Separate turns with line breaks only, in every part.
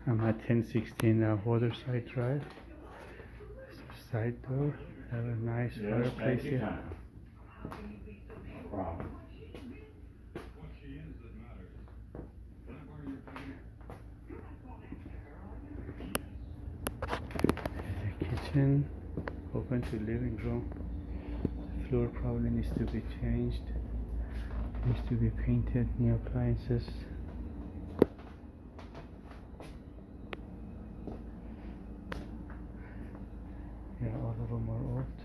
I'm at 1016 Waterside Drive. This is side door. Have a nice fireplace here.
Wow.
The kitchen, open to living room. The floor probably needs to be changed. Needs to be painted. New appliances. Yeah, all of them are old.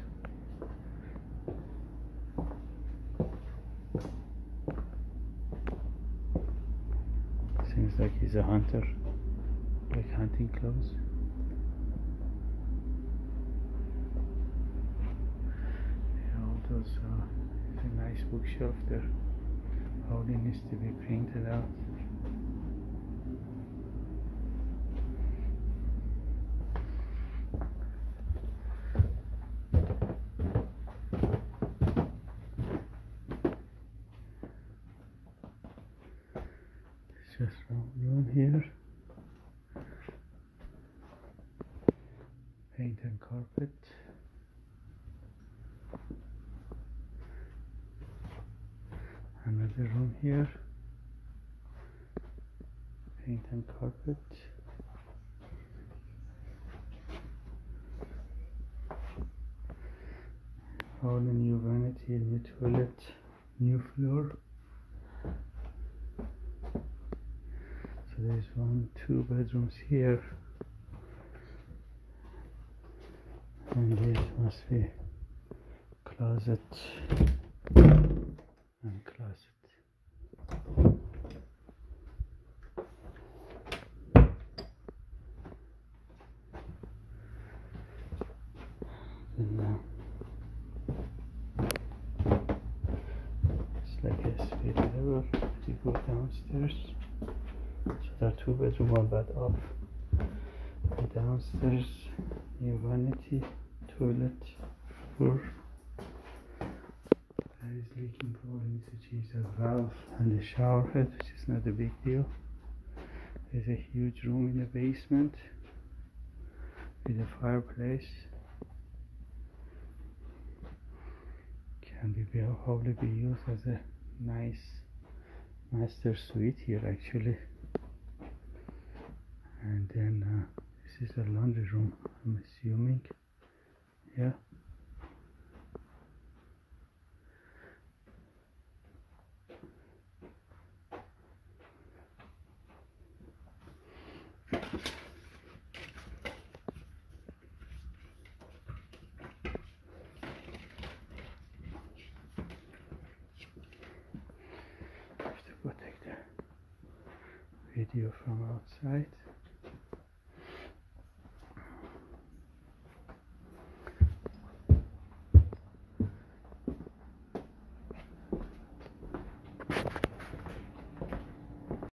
Seems like he's a hunter, like hunting clothes. Yeah, all those, it's a nice bookshelf there. Probably needs to be painted out. Just room here. Paint and carpet. Another room here. Paint and carpet. All the new vanity, new toilet, new floor. So there's 2 bedrooms here, and this must be closet and closet. And it's like a speed level. You go downstairs. So there are 2 bedrooms, 1 bath up. And downstairs, new vanity, toilet, floor. There is leaking, probably needs to change the valve and the shower head, which is not a big deal. There's a huge room in the basement with a fireplace. Can be probably be used as a nice master suite here actually. And then this is a laundry room, I'm assuming. Yeah. I have to go take the video from outside.